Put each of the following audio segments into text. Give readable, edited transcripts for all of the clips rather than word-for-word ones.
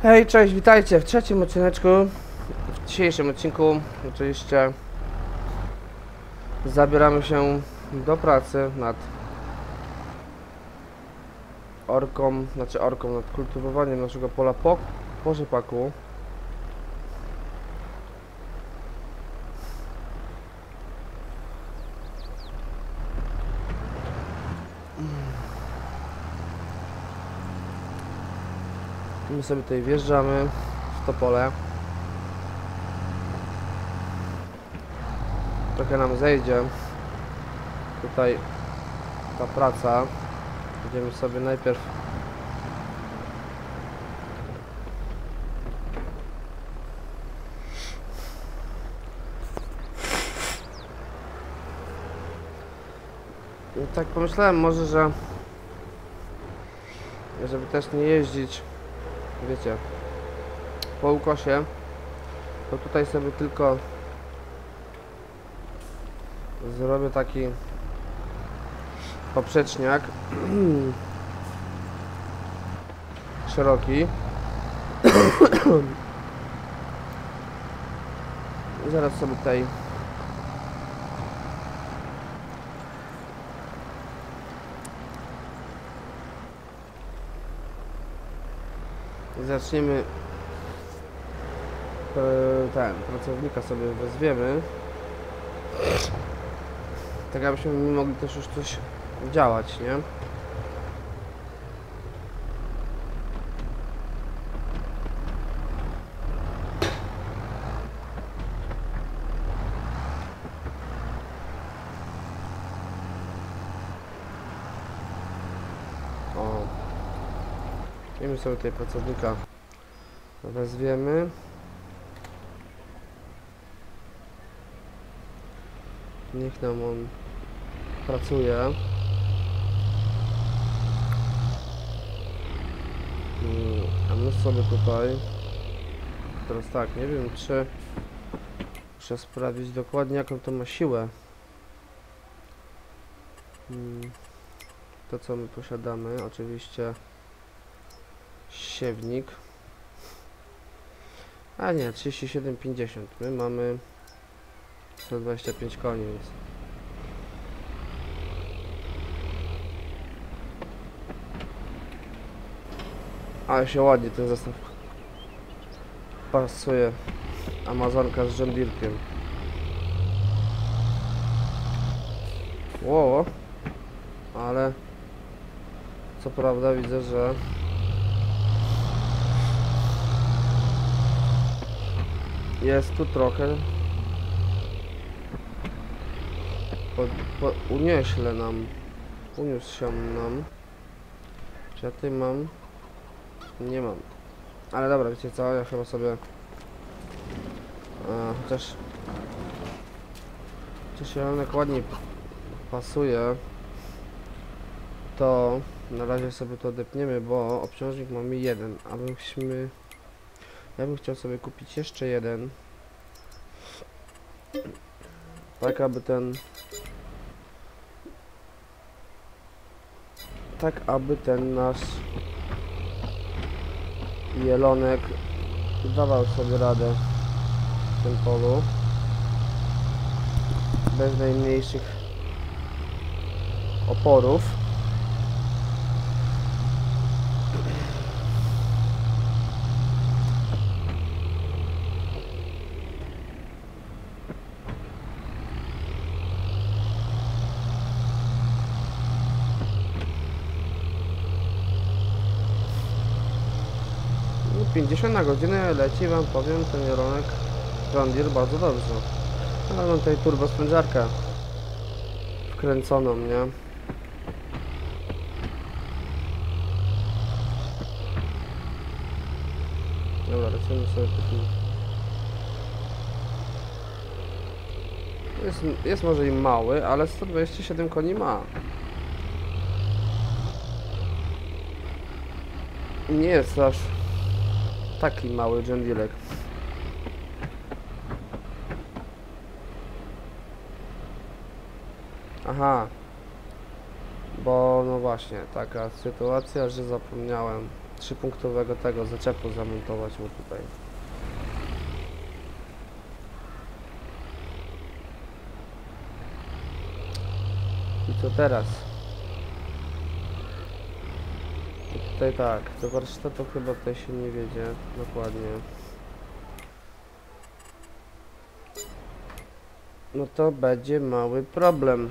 Hej, cześć, witajcie w trzecim odcineczku. W dzisiejszym odcinku oczywiście zabieramy się do pracy nad nad kultywowaniem naszego pola po rzepaku. My sobie tutaj wjeżdżamy w to pole. Trochę nam zejdzie tutaj ta praca. Będziemy sobie najpierw tak pomyślałem może, że żeby też nie jeździć, wiecie, po ukosie, to tutaj sobie tylko zrobię taki poprzeczniak szeroki. Zaraz sobie tutaj zaczniemy pracownika sobie wezwiemy, tak abyśmy mogli też już coś działać, nie? O, my sobie tutaj pracownika wezwiemy. Niech nam on pracuje. A my sobie tutaj teraz tak, nie wiem, czy muszę sprawdzić dokładnie, jaką to ma siłę. To, co my posiadamy, oczywiście siewnik. A nie, 37,50. My mamy 125 koni, więc ale się ładnie ten zestaw pasuje. Amazonka z John Deere'kiem. Wow, ale co prawda widzę, że jest tu trochę uniósł się nam. Czy ja tutaj mam? Nie mam. Ale dobra, wiecie co, ja chyba sobie chociaż zielonek ładniej pasuje, to na razie sobie to odepniemy, bo obciążnik mamy jeden, ja bym chciał sobie kupić jeszcze jeden, tak aby ten nasz jelonek dawał sobie radę w tym polu bez najmniejszych oporów. No, 50 na godzinę leci, wam powiem, ten jelonek John Deere bardzo dobrze. Ale mam tutaj turbo sprężarkę wkręconą, nie? Dobra, lecimy sobie taki. Jest może i mały, ale 127 koni ma. I nie jest aż taki mały John Deere'ek. Aha, bo no właśnie, taka sytuacja, że zapomniałem 3-punktowego tego zaczepu zamontować mu tutaj. I co teraz? I tutaj tak, do warsztatu chyba tutaj się nie wiedzie dokładnie. No to będzie mały problem.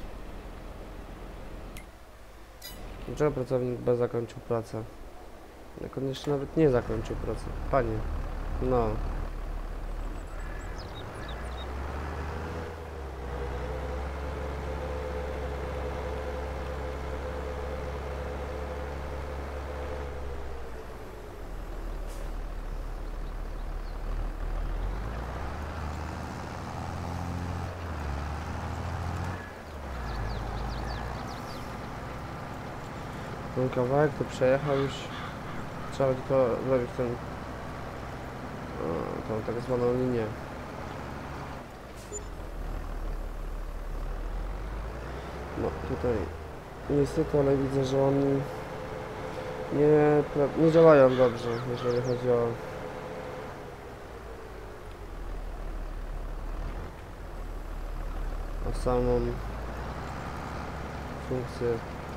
Dlaczego pracownik B zakończył pracę? Jak on jeszcze nawet nie zakończył pracy. Panie. No. Ten kawałek to przejechał już. Trzeba tylko zrobić tą tak zwaną linię. No tutaj niestety, ale widzę, że oni nie działają dobrze, jeżeli chodzi o samą funkcję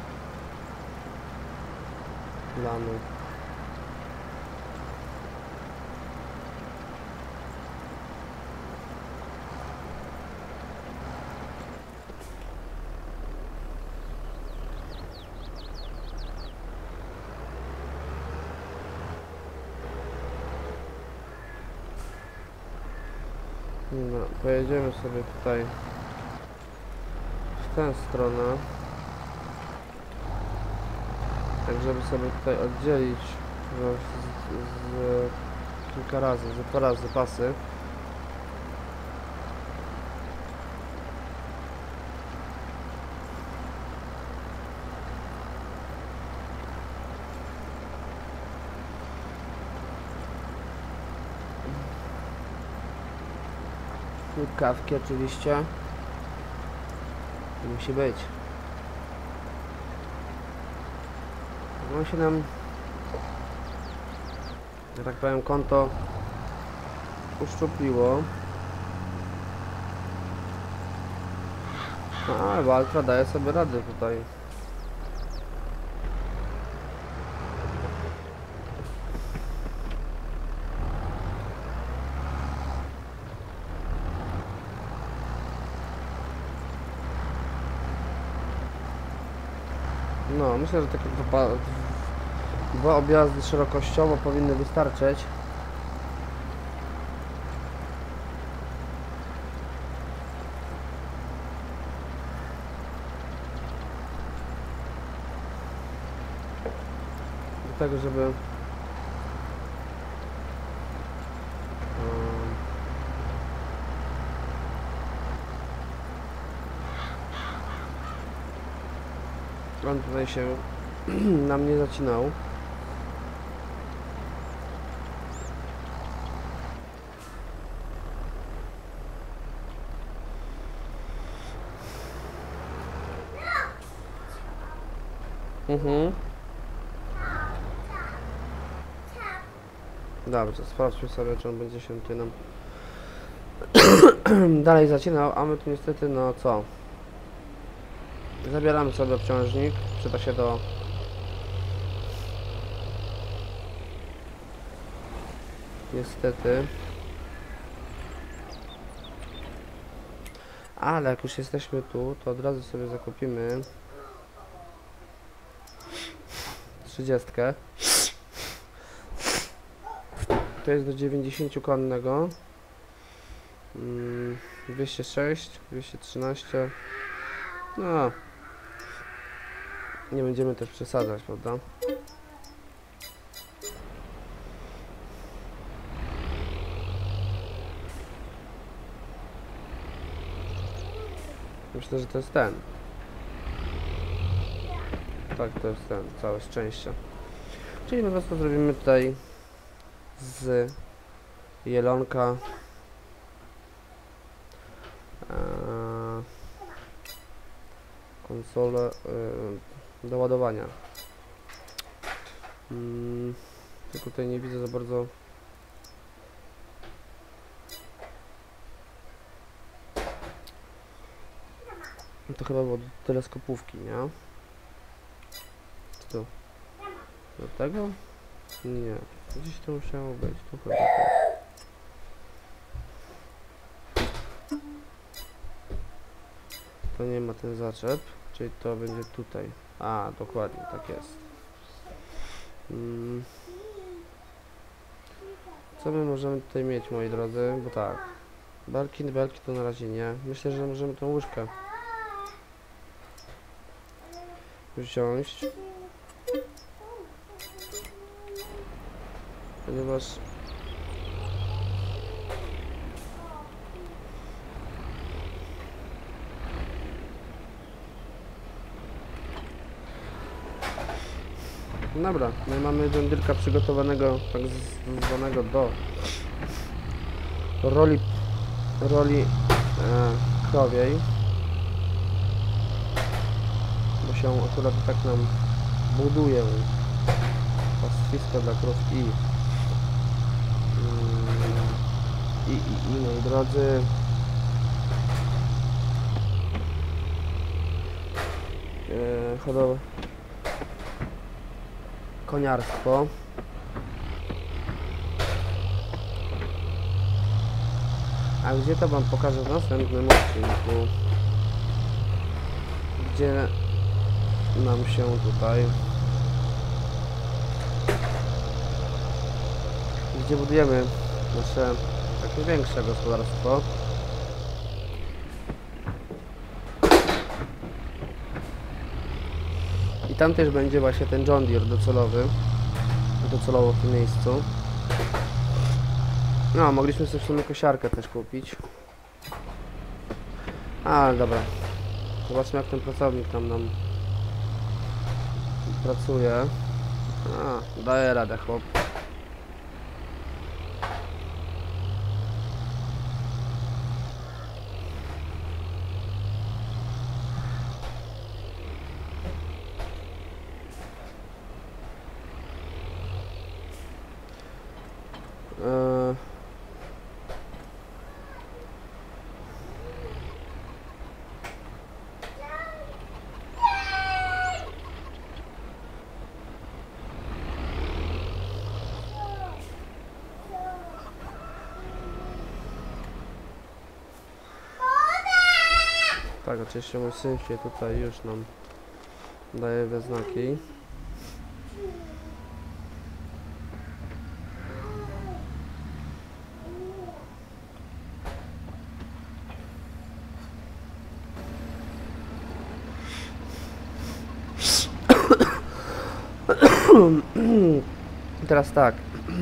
planu. No, pojedziemy sobie tutaj w tę stronę, tak żeby sobie tutaj oddzielić kilka razy, z 2 razy pasy. Kawki oczywiście musi być. No się nam, że tak powiem, konto uszczupliło. No, bo Alfa daje sobie radę tutaj. No, myślę, że takie dwa objazdy szerokościowo powinny wystarczyć. Do tego, żeby on tutaj się nam nie zacinał. Dobrze, sprawdźmy sobie, czy on będzie się tutaj nam dalej zacinał, a my tu niestety, no co? Zabieramy sobie obciążnik, przyda się do niestety, ale jak już jesteśmy tu, to od razu sobie zakupimy 30. To jest do 90 konnego. 206, 213. No, nie będziemy też przesadzać, prawda? Myślę, że to jest ten. Tak, to jest ten, całe szczęście. Czyli po prostu zrobimy tutaj z jelonka konsolę do ładowania. Ja tutaj nie widzę za bardzo. No to chyba było do teleskopówki, nie? Co to? Do tego? Nie. Gdzieś to musiało być. Tu chyba tak. To nie ma ten zaczep, czyli to będzie tutaj. A, dokładnie, tak jest. Co my możemy tutaj mieć, moi drodzy? Bo tak. Belki to na razie nie. Myślę, że możemy tą łyżkę wziąć. Ponieważ dobra, my mamy wędrylka przygotowanego tak zwanego do roli krowiej, bo się akurat tak nam buduje pastwisko dla krów i moi drodzy, hodowla, koniarstwo. A gdzie to wam pokażę w następnym odcinku, gdzie nam się tutaj, gdzie budujemy nasze takie większe gospodarstwo. I tam też będzie właśnie ten John Deere docelowo w tym miejscu. No, mogliśmy sobie w sumie kosiarkę też kupić. Ale dobra. Zobaczmy, jak ten pracownik tam nam pracuje. A, daje radę, chłop. Tak, oczywiście mój syn się tutaj już nam daje we znaki. Teraz tak.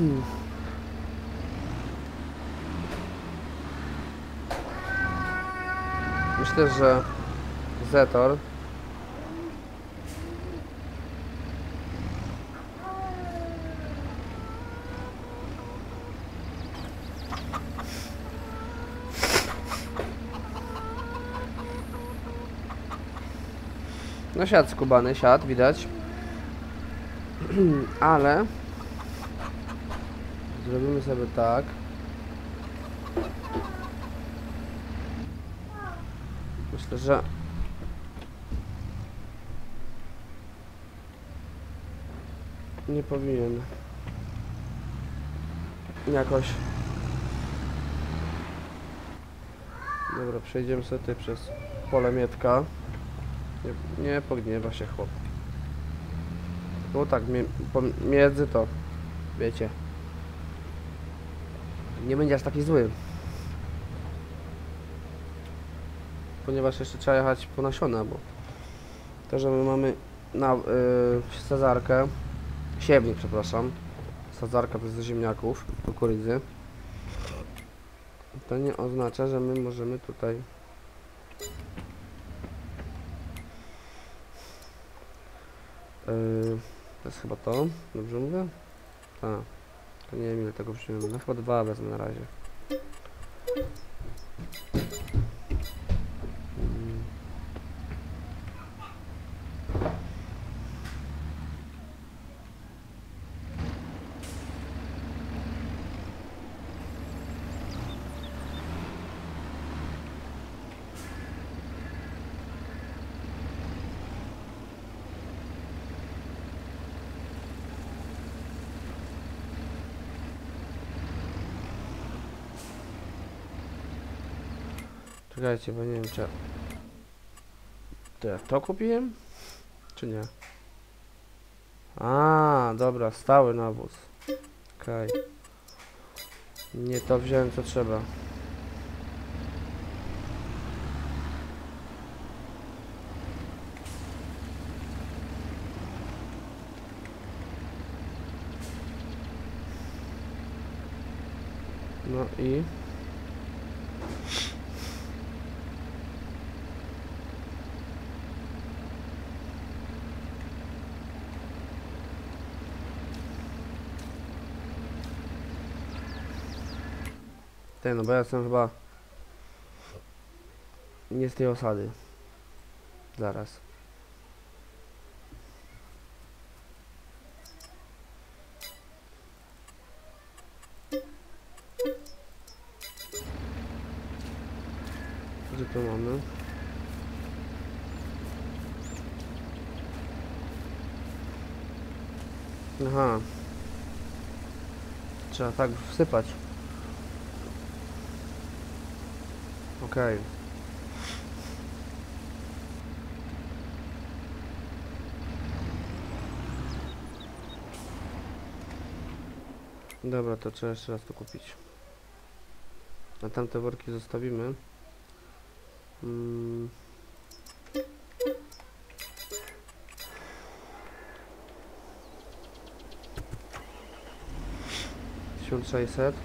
Myślę, że Zetor no siad skubany, siad, widać. Ale zrobimy sobie tak. Myślę, że nie powinien jakoś. Dobra, przejdziemy sobie tutaj przez pole Mietka. Nie pogniewa się chłop. Bo tak, między to, wiecie, nie będzie aż taki zły. Ponieważ jeszcze trzeba jechać po nasiona, bo to, że my mamy na sadzarkę, siewnik, przepraszam, sadzarka to jest do ziemniaków, kukurydzy, to nie oznacza, że my możemy tutaj to jest chyba to, dobrze mówię? Tak, to nie wiem, ile tego wziąłem, no chyba 2 wezmę na razie. Czekajcie, bo nie wiem czy... To ja to kupiłem? Czy nie? A, dobra, stały nawóz. Okej. Nie to wziąłem co trzeba. No i... No bo ja jestem chyba... Nie z tej osady. Zaraz. Gdzie to mamy? Aha. Trzeba tak wsypać. Okej. Dobra, to trzeba jeszcze raz to kupić. A tamte worki zostawimy. 1600.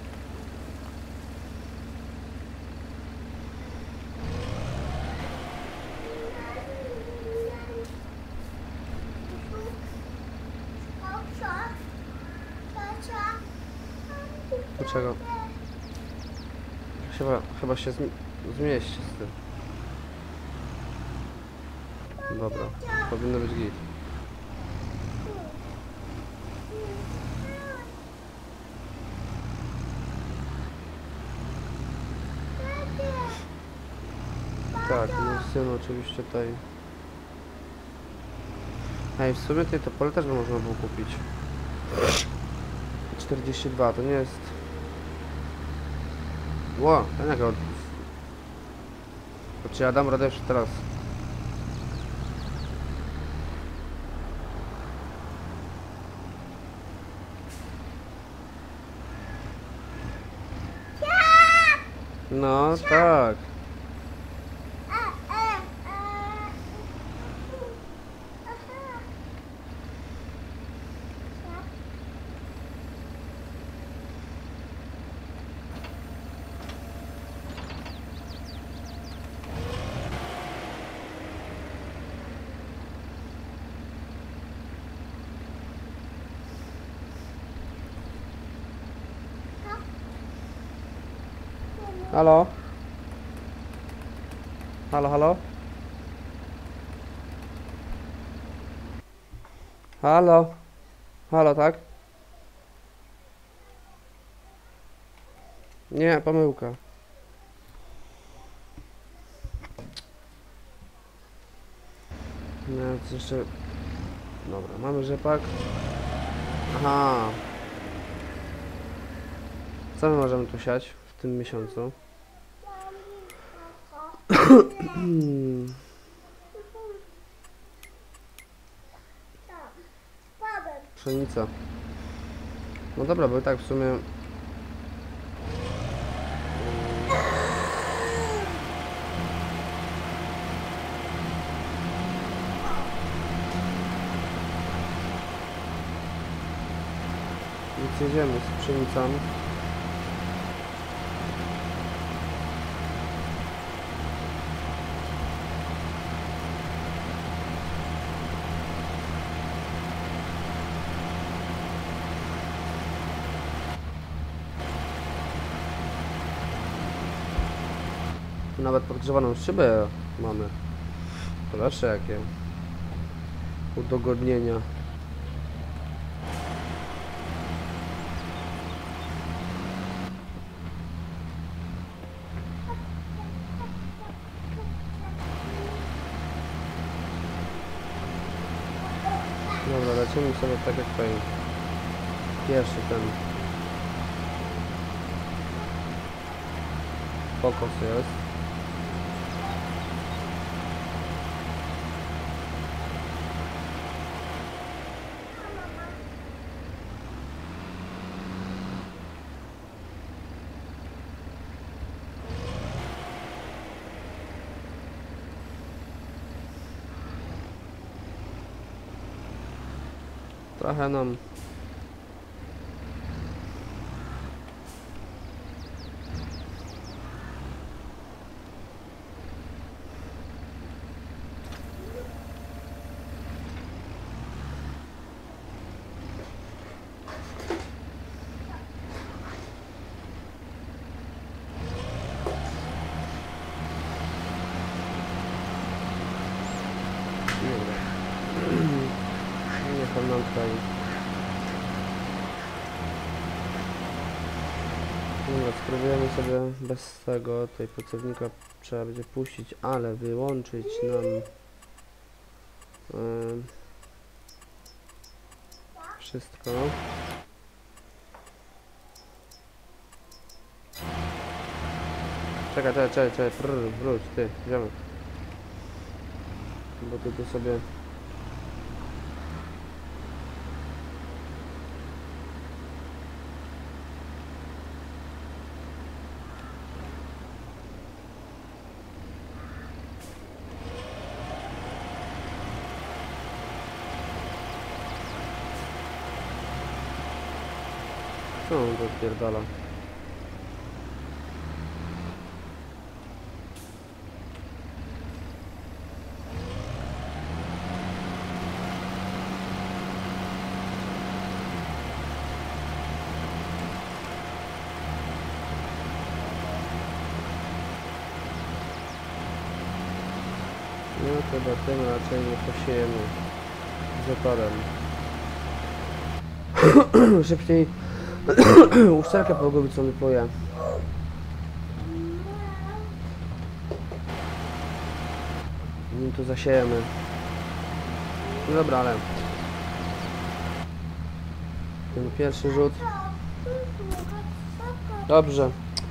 Dlaczego? Chyba się zmieści z tym. Dobra, powinno być git. Tak, mój syn oczywiście tutaj... Ej, w sumie tej topole też by można było kupić. 42, to nie jest... Ło, ten jak od... To czy ja dam radę jeszcze teraz? No, tak. Halo? Halo, halo? Halo? Halo, tak? Nie, pomyłka. No, to jeszcze... Dobra, mamy rzepak. Aha. Co my możemy tu siać w tym miesiącu? Pszenica. No dobra, bo i tak w sumie... Więc jedziemy z pszenicą. Nawet podgrzewaną szybę mamy. Proszę, jakie udogodnienia. Dobra, lecimy sobie tak jak tutaj. Pierwszy ten pokos jest. Trochę nam... Niech nam tutaj... Dobra, spróbujemy sobie bez tego, tutaj pracownika trzeba będzie puścić, ale wyłączyć nam wszystko. Czekaj, wróć, ty, ziomek. Bo ty tu sobie... Co on tu odpierdala? No chyba tym raczej nie posiejemy zatorem. Szybciej uszczelkę pogubić co mi pluje. Nim tu zasiejemy. No dobra, ale ten pierwszy rzut. Dobrze.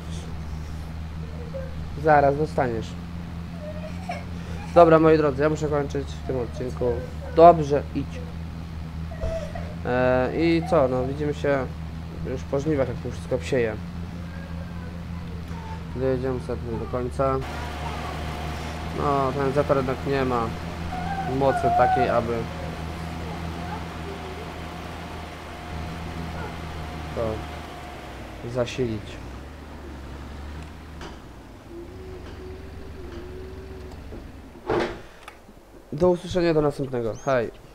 Zaraz dostaniesz. Dobra, moi drodzy, ja muszę kończyć w tym odcinku. Dobrze, idź. I co, no widzimy się już po żniwach, jak to wszystko psieje. Dojedziemy sobie do końca. No, ten zetor jednak nie ma mocy takiej, aby to zasilić. Do usłyszenia, do następnego. Hej.